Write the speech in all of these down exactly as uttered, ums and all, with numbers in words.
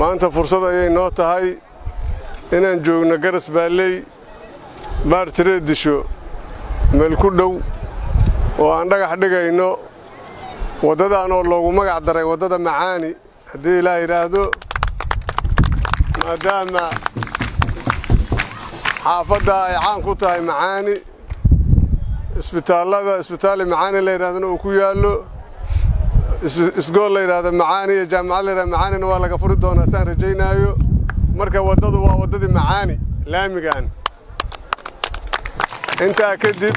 maanta fursad ayay noo tahay inaan joogno garas baalley maartire disho meel ku dhow oo aan dhagax dhigayno wadadaan oo loogu magac daray wadada macaani haddii ilaa yiraahdo maadaama xaafadda ay caan ku tahay macaani isbitaalada isbitaali macaani la yiraahdo oo ku yaalo isgool la yiraahdo macaani iyo jaamacad la yiraahdo macaani waa laga furi doonaa saan rajaynaayo marka wadadu waa wadadii macaani laamigan inta kadib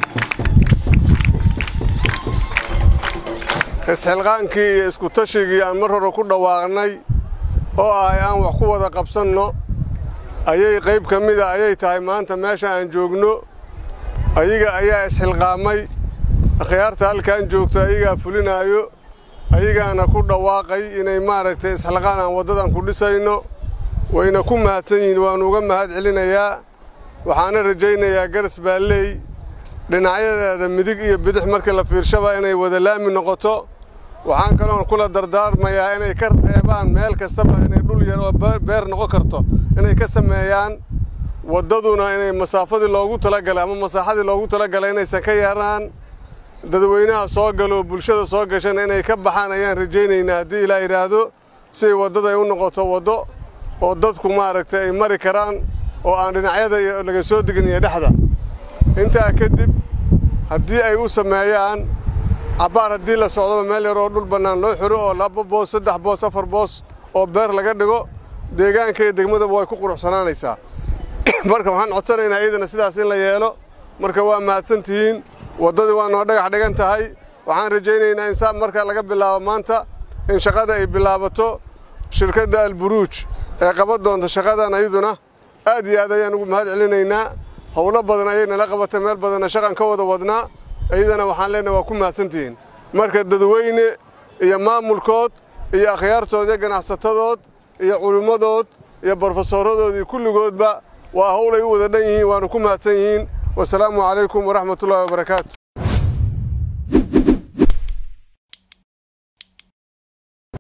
isxilqaankii iyo isku tashigii aan mar hore ku dhawaaqnay oo ay aan wax ku wada qabsanno ayay qayb ka mid ah ayay tahay maanta meesha aan joogno ayaga ayaa isxilqaamay akhyaarta halkaan joogto ayaga fulinaayo ayagaana ku dhawaaqay inay maaragtay isxilqaan aan wadadan ku dhisayno wayna ku mahadsan yihiin waan uga mahad celinayaa waxaana rajaynayaa garas baalley dhinacyadeeda midig iyo bidix markii la fiirshaba inay wada laami noqoto waxaan kaloo kula dardaarmayaa inay ka reebaan meel kastaba inay dhul yar oo beer noqon karto inay ka sameeyaan wadaduna inay masaafadii loogu talagalay ama masaaxadii loogu talagalay inaysan ka yaraan dadweynaha soo galo bulshada soo gashan inay ka baxaan ayaan rajaynaynaa haddii ilaa yiraahdo si wadada ay u noqoto wado oo dadku maaragtay ay mari karaan oo aan dhinacyada laga soo digin iyo dhaxda inta kadib haddii ay u sameeyaan abaar haddii la socdo meel yar oo dhul bannaan loo xiro oo laba boos saddex boos afar boos oo beer laga dhigo deegaanka iyo degmada way ku quruxsanaanaysaa marka waxaan codsanaynaa iyadana sidaas in la yeelo marka waa mahadsantihiin wadadii waa noo dhagax dhigan tahay waxaan rajaynaynaa in saa marka laga bilaabo maanta in shaqada ay bilaabato shirkadda alburuuj ee qaban doonta shaqadan ayaduna aad iyo aad ayaan ugu mahad celinaynaa howlo badan ayay nala qabatay meel badanna shaqan ka wada wadnaa ayadana waxaan leenahay waa ku mahadsantihiin marka dadweyne iyo maamulkood iyo akhyaartood iyo ganacsatadood iyo culimadood iyo barofesorodoodii kulligoodba waa howl ay u wada dhan yihiin waana ku mahadsan yihiin wasalaamu calaykum waraxmatullaahi wabarakaatu